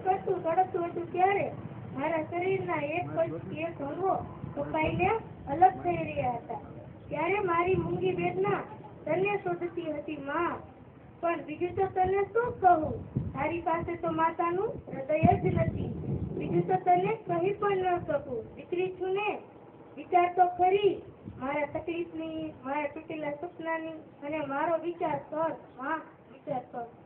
કરતું સળગતું હતું ત્યારે મારા શરીરના એક પછી એક અંગો કપાઈને અલગ થઈ રહ્યા હતા. ત્યારે મારી મૂંગી વેદના તને શોધતી હતી માં, પણ બીજું તો તને શું કહું? તારી પાસે તો માતાનું હૃદય જ નથી. બીજું તો તને કહી પણ ન શકું. દીકરી છું ને, વિચાર તો ખરી મારા તકલીફની, મારા તૂટેલા સપનાની, અને મારો વિચાર કર માં, વિચાર કર.